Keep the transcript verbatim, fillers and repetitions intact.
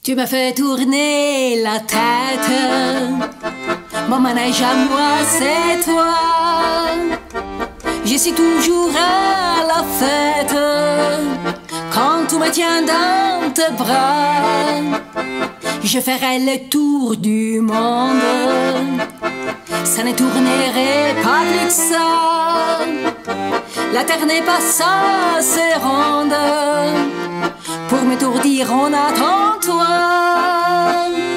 Tu m'as fait tourner la tête, mon manège à moi c'est toi. Je suis toujours à la fête quand tu me tiens dans tes bras. Je ferai le tour du monde, ça ne tournerait pas plus que ça. La terre n'est pas assez ronde pour m'étourdir, on attend toi.